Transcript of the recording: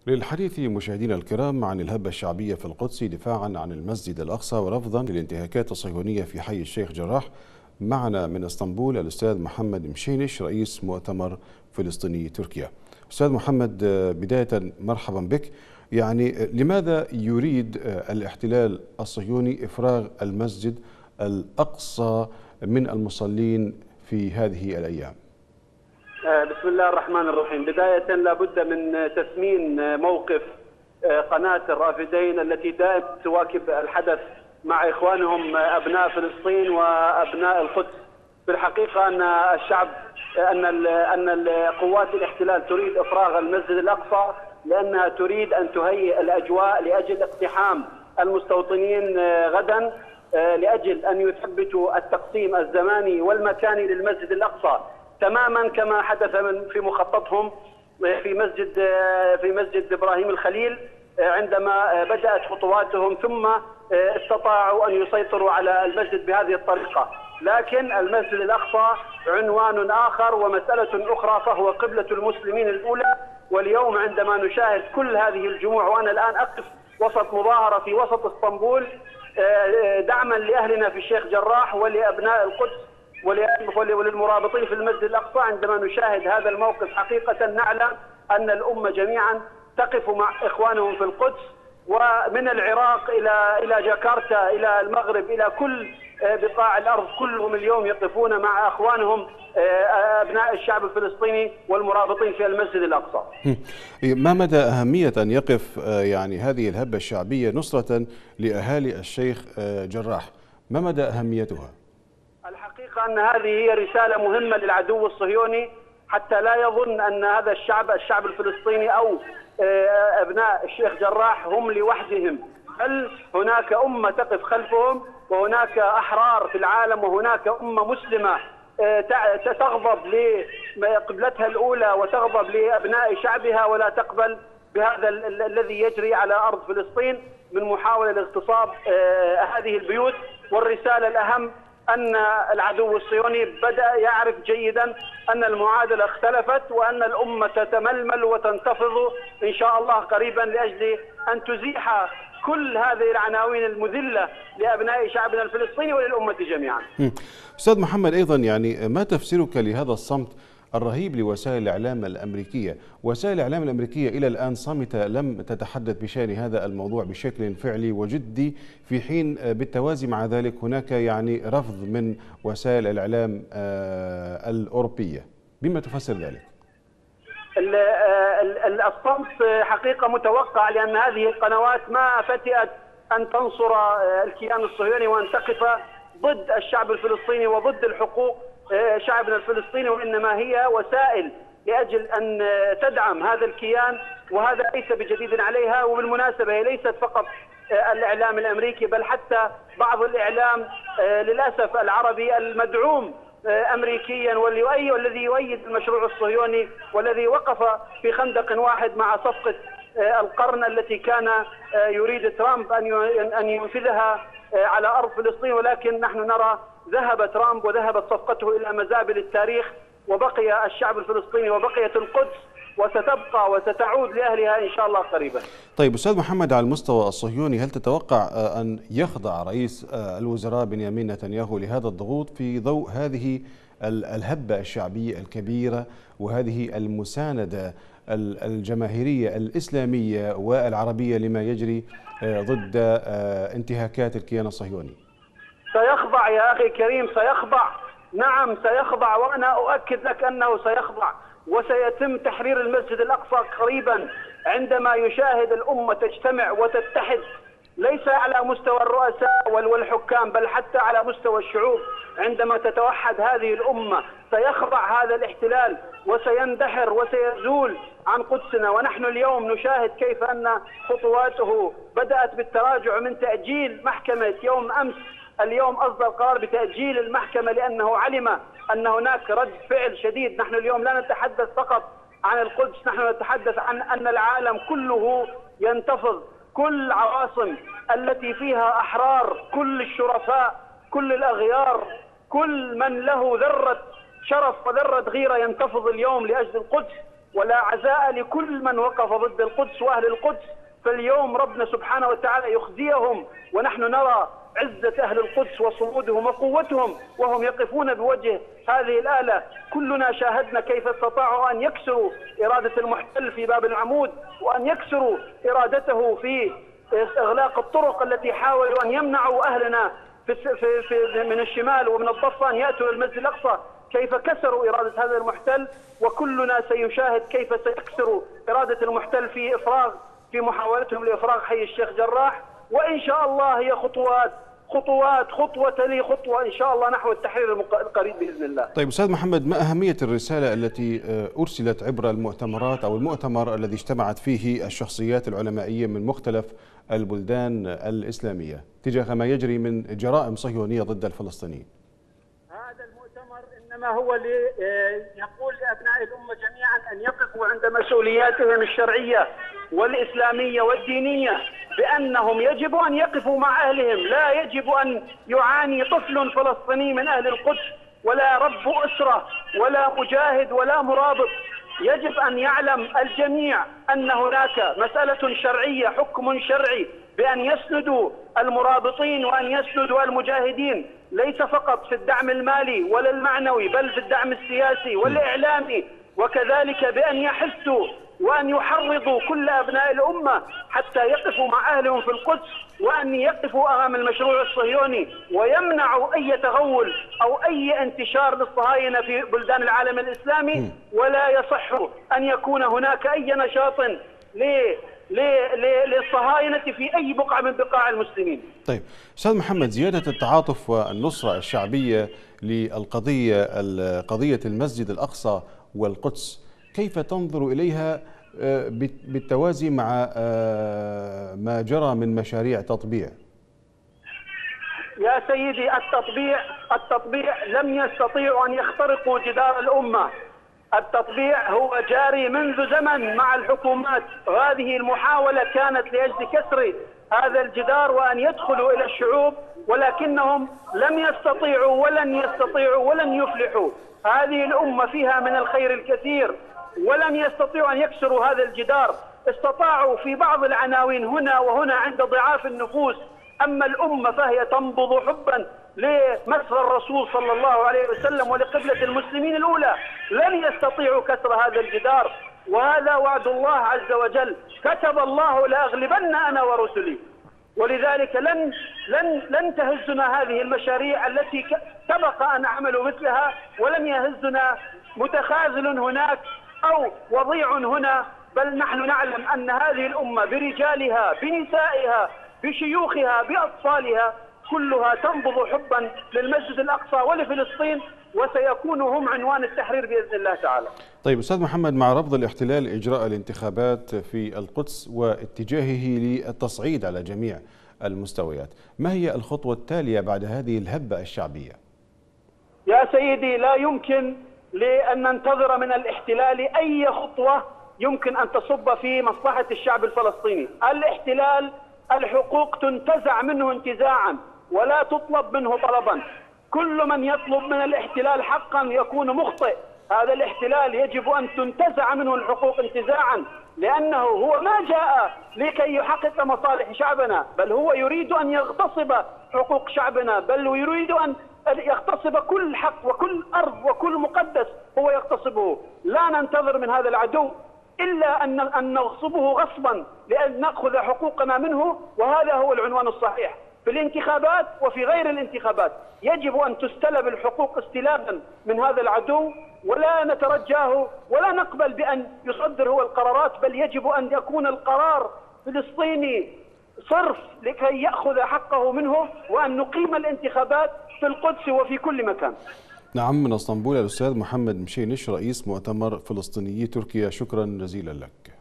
للحديث مشاهدينا الكرام عن الهبة الشعبية في القدس دفاعا عن المسجد الأقصى ورفضا للانتهاكات الصهيونية في حي الشيخ جراح، معنا من اسطنبول الأستاذ محمد مشينش رئيس مؤتمر فلسطيني تركيا. أستاذ محمد، بداية مرحبا بك. يعني لماذا يريد الاحتلال الصهيوني إفراغ المسجد الأقصى من المصلين في هذه الأيام؟ بسم الله الرحمن الرحيم. بداية لابد من تثمين موقف قناة الرافدين التي دائما تواكب الحدث مع إخوانهم أبناء فلسطين وأبناء القدس. في الحقيقة أن الشعب أن قوات الاحتلال تريد إفراغ المسجد الأقصى لأنها تريد أن تهيئ الأجواء لأجل اقتحام المستوطنين غدا، لأجل أن يثبتوا التقسيم الزماني والمكاني للمسجد الأقصى تماما كما حدث في مخططهم في مسجد إبراهيم الخليل عندما بدأت خطواتهم، ثم استطاعوا أن يسيطروا على المسجد بهذه الطريقة. لكن المسجد الأقصى عنوان آخر ومسألة أخرى، فهو قبلة المسلمين الأولى. واليوم عندما نشاهد كل هذه الجموع، وأنا الآن أقف وسط مظاهرة في وسط اسطنبول دعما لأهلنا في الشيخ جراح ولأبناء القدس وللمرابطين في المسجد الأقصى، عندما نشاهد هذا الموقف حقيقة نعلم أن الأمة جميعا تقف مع إخوانهم في القدس، ومن العراق إلى جاكرتا إلى المغرب إلى كل بقاع الأرض، كلهم اليوم يقفون مع أخوانهم أبناء الشعب الفلسطيني والمرابطين في المسجد الأقصى. ما مدى أهمية أن يقف يعني هذه الهبة الشعبية نصرة لأهالي الشيخ جراح؟ ما مدى أهميتها؟ الحقيقة أن هذه هي رسالة مهمة للعدو الصهيوني، حتى لا يظن أن هذا الشعب الفلسطيني أو أبناء الشيخ جراح هم لوحدهم، بل هناك أمة تقف خلفهم، وهناك أحرار في العالم، وهناك أمة مسلمة تغضب لقبلتها الأولى وتغضب لأبناء شعبها، ولا تقبل بهذا الذي يجري على أرض فلسطين من محاولة لاغتصاب هذه البيوت. والرسالة الأهم أن العدو الصهيوني بدأ يعرف جيدا أن المعادلة اختلفت، وأن الأمة تتململ وتنتفض إن شاء الله قريبا لأجل أن تزيح كل هذه العناوين المذلة لأبناء شعبنا الفلسطيني وللأمة جميعا. أستاذ محمد، أيضا يعني ما تفسيرك لهذا الصمت الرهيب لوسائل الإعلام الأمريكية؟ وسائل الإعلام الأمريكية إلى الآن صامتة، لم تتحدث بشأن هذا الموضوع بشكل فعلي وجدي، في حين بالتوازي مع ذلك هناك يعني رفض من وسائل الإعلام الأوروبية. بما تفسر ذلك؟ الصمت حقيقة متوقع، لأن هذه القنوات ما فتئت أن تنصر الكيان الصهيوني وأن تقف ضد الشعب الفلسطيني وضد الحقوق شعبنا الفلسطيني، وإنما هي وسائل لأجل أن تدعم هذا الكيان، وهذا ليس بجديد عليها. وبالمناسبة هي ليست فقط الإعلام الأمريكي، بل حتى بعض الإعلام للأسف العربي المدعوم أمريكيا والذي يؤيد المشروع الصهيوني، والذي وقف في خندق واحد مع صفقة القرن التي كان يريد ترامب أن ينفذها على أرض فلسطين. ولكن نحن نرى ذهب ترامب وذهبت صفقته إلى مزابل التاريخ، وبقي الشعب الفلسطيني وبقيت القدس، وستبقى وستعود لأهلها إن شاء الله قريبا. طيب أستاذ محمد، على المستوى الصهيوني هل تتوقع أن يخضع رئيس الوزراء بنيامين نتنياهو لهذا الضغوط في ضوء هذه الهبة الشعبية الكبيرة وهذه المساندة الجماهيرية الإسلامية والعربية لما يجري ضد انتهاكات الكيان الصهيوني؟ سيخضع يا أخي الكريم، سيخضع، نعم سيخضع، وأنا أؤكد لك أنه سيخضع، وسيتم تحرير المسجد الأقصى قريبا عندما يشاهد الأمة تجتمع وتتحد، ليس على مستوى الرؤساء والحكام بل حتى على مستوى الشعوب. عندما تتوحد هذه الأمة سيخضع هذا الاحتلال وسيندحر وسيزول عن قدسنا. ونحن اليوم نشاهد كيف أن خطواته بدأت بالتراجع من تأجيل محكمة يوم أمس. اليوم أصدر قرار بتأجيل المحكمة لأنه علم أن هناك رد فعل شديد. نحن اليوم لا نتحدث فقط عن القدس، نحن نتحدث عن أن العالم كله ينتفض، كل العواصم التي فيها أحرار، كل الشرفاء، كل الأغيار، كل من له ذرة شرف وذرة غيرة ينتفض اليوم لأجل القدس. ولا عزاء لكل من وقف ضد القدس وأهل القدس. فاليوم ربنا سبحانه وتعالى يخزيهم، ونحن نرى عزة أهل القدس وصمودهم وقوتهم وهم يقفون بوجه هذه الآلة. كلنا شاهدنا كيف استطاعوا أن يكسروا إرادة المحتل في باب العمود، وأن يكسروا إرادته في إغلاق الطرق التي حاولوا أن يمنعوا أهلنا من الشمال ومن الضفة أن يأتوا للمسجد الأقصى. كيف كسروا إرادة هذا المحتل، وكلنا سيشاهد كيف سيكسروا إرادة المحتل في محاولتهم لإفراغ حي الشيخ جراح. وإن شاء الله هي خطوة تلي خطوة إن شاء الله نحو التحرير القريب بإذن الله. طيب أستاذ محمد، ما أهمية الرسالة التي أرسلت عبر المؤتمرات أو المؤتمر الذي اجتمعت فيه الشخصيات العلمائية من مختلف البلدان الإسلامية تجاه ما يجري من جرائم صهيونية ضد الفلسطينيين؟ هذا المؤتمر إنما هو يقول لأبناء الأمة جميعا أن يقفوا عند مسؤولياتهم الشرعية والإسلامية والدينية، بأنهم يجب أن يقفوا مع أهلهم. لا يجب أن يعاني طفل فلسطيني من أهل القدس، ولا رب أسرة ولا مجاهد ولا مرابط. يجب أن يعلم الجميع أن هناك مسألة شرعية، حكم شرعي بأن يسندوا المرابطين وأن يسندوا المجاهدين، ليس فقط في الدعم المالي ولا المعنوي، بل في الدعم السياسي والإعلامي، وكذلك بأن يحثوا وأن يحرضوا كل أبناء الأمة حتى يقفوا مع أهلهم في القدس، وأن يقفوا أمام المشروع الصهيوني ويمنعوا أي تغول أو أي انتشار للصهاينة في بلدان العالم الإسلامي. ولا يصح أن يكون هناك أي نشاط للصهاينة في أي بقعة من بقاع المسلمين. طيب أستاذ محمد، زيادة التعاطف والنصرة الشعبية قضية المسجد الأقصى والقدس، كيف تنظر إليها بالتوازي مع ما جرى من مشاريع تطبيع؟ يا سيدي، التطبيع لم يستطيعوا أن يخترقوا جدار الأمة. التطبيع هو جاري منذ زمن مع الحكومات، وهذه المحاولة كانت لأجل كسر هذا الجدار وأن يدخلوا إلى الشعوب، ولكنهم لم يستطيعوا ولن يفلحوا. هذه الأمة فيها من الخير الكثير، ولم يستطيعوا أن يكسروا هذا الجدار. استطاعوا في بعض العناوين هنا وهنا عند ضعاف النفوس، أما الأمة فهي تنبض حبا لمسر الرسول صلى الله عليه وسلم ولقبلة المسلمين الأولى. لن يستطيعوا كسر هذا الجدار، وهذا وعد الله عز وجل. كتب الله لأغلبن أنا ورسلي، ولذلك لن تهزنا هذه المشاريع التي سبق أن عملوا مثلها، ولم يهزنا متخاذل هناك أو وضيع هنا، بل نحن نعلم أن هذه الأمة برجالها بنسائها بشيوخها بأطفالها كلها تنبض حبا للمسجد الأقصى ولفلسطين، وسيكونوا هم عنوان التحرير بإذن الله تعالى. طيب أستاذ محمد، مع رفض الاحتلال إجراء الانتخابات في القدس واتجاهه للتصعيد على جميع المستويات، ما هي الخطوة التالية بعد هذه الهبة الشعبية؟ يا سيدي، لا يمكن لأن ننتظر من الاحتلال أي خطوة يمكن أن تصب في مصلحة الشعب الفلسطيني. الاحتلال الحقوق تنتزع منه انتزاعا ولا تطلب منه طلبا. كل من يطلب من الاحتلال حقا يكون مخطئ. هذا الاحتلال يجب أن تنتزع منه الحقوق انتزاعا، لأنه هو ما جاء لكي يحقق مصالح شعبنا، بل هو يريد أن يغتصب حقوق شعبنا، بل يريد أن يغتصب كل حق وكل أرض وكل مقدس هو يغتصبه. لا ننتظر من هذا العدو إلا أن نغصبه غصبا لأن نأخذ حقوقنا منه، وهذا هو العنوان الصحيح. في الانتخابات وفي غير الانتخابات يجب أن تستلب الحقوق استلابا من هذا العدو، ولا نترجاه ولا نقبل بأن يصدر هو القرارات، بل يجب أن يكون القرار فلسطيني صرف لكي يأخذ حقه منه، وأن نقيم الانتخابات في القدس وفي كل مكان. نعم، من اسطنبول الأستاذ محمد مشينش رئيس مؤتمر فلسطينيي تركيا، شكرا جزيلا لك.